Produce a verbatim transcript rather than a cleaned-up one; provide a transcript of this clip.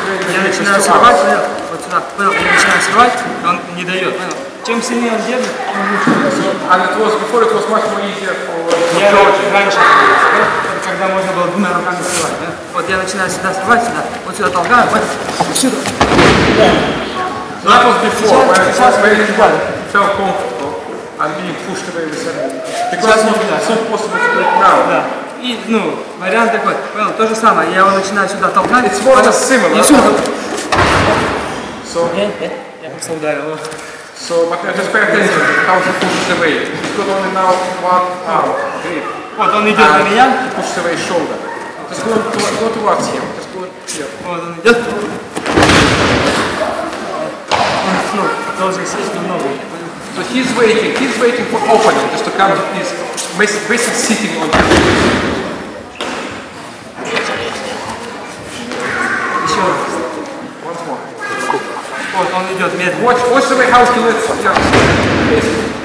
Я начинаю срывать, понял? Вот сюда, понял? Я начинаю срывать, он не дает, понял? Чем сильнее он держит, And it was before it was much more easier for я раньше, когда можно было двумя руками срывать, да? Вот я начинаю сюда срывать, сюда, вот сюда толкаю, понял? Сюда. So that was before, when it was very felt comfortable and being pushed away with everything. Because it's not possible to do it now. Да. И, ну, вариант такой, понял, то же самое, я его начинаю сюда толкать. It's more or less similar. И сюда. So, я просто ударил. So, but just pay attention how he pushes away. He's got only now one arm grip. Вот он идет на меня. He pushes away shoulder. Just go, to, go towards him. Just go here. Вот он идет. Он, ну, должен сесть в ногу. So he's waiting. He's waiting for opening just to come to his basic, basic sitting on him. Еще раз. Once more. Вот он идет медленно. Watch, watch the way how he lets. Yeah.